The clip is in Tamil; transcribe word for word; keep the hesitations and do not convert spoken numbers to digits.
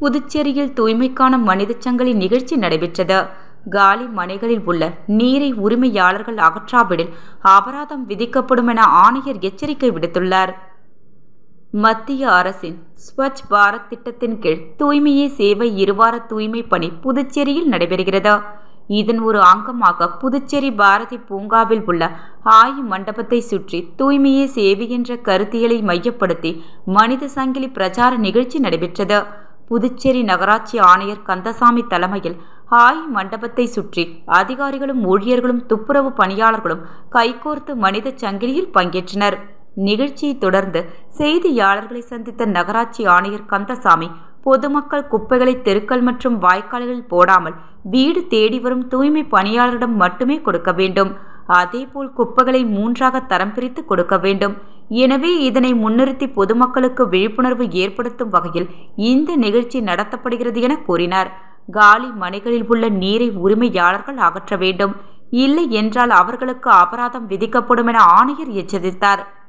புதுச்சேரியில் தூய்மைக்கான மனிதச் சங்கிலி நிகழ்ச்சி நடைபெற்றது. காலி மனைகளில் உள்ள நீரை உரிமையாளர்கள் அகற்றாவிடில் அபராதம் விதிக்கப்படும் என ஆணையர் எச்சரிக்கை விடுத்துள்ளார். மத்திய அரசின் ஸ்வச் பாரத் திட்டத்தின் கீழ் தூய்மையே சேவை இருவார தூய்மை பணி புதுச்சேரியில் நடைபெறுகிறது. இதன் ஒரு அங்கமாக புதுச்சேரி பாரதி பூங்காவில் உள்ள ஆயு மண்டபத்தை சுற்றி தூய்மையே சேவை என்ற கருத்தியலை மையப்படுத்தி மனித சங்கிலி பிரச்சார நிகழ்ச்சி நடைபெற்றது. புதுச்சேரி நகராட்சி ஆணையர் கந்தசாமி தலைமையில் ஆயு மண்டபத்தை சுற்றி அதிகாரிகளும் ஊழியர்களும் துப்புரவு பணியாளர்களும் கைகோர்த்து மனித சங்கிலியில் பங்கேற்றனர். நிகழ்ச்சியை தொடர்ந்து செய்தியாளர்களை சந்தித்த நகராட்சி ஆணையர் கந்தசாமி, பொதுமக்கள் குப்பைகளை தெருக்கள் மற்றும் வாய்க்கால்களில் போடாமல் வீடு தேடி வரும் தூய்மை பணியாளரிடம் மட்டுமே கொடுக்க வேண்டும். அதேபோல் குப்பைகளை மூன்றாக தரம் பிரித்து கொடுக்க வேண்டும். எனவே இதனை முன்னிறுத்தி பொதுமக்களுக்கு விழிப்புணர்வு ஏற்படுத்தும் வகையில் இந்த நிகழ்ச்சி நடத்தப்படுகிறது என கூறினார். காலி மனைகளில் உள்ள நீரை உரிமையாளர்கள் அகற்ற வேண்டும். இல்லை என்றால் அவர்களுக்கு அபராதம் விதிக்கப்படும் என ஆணையர் எச்சரித்தார்.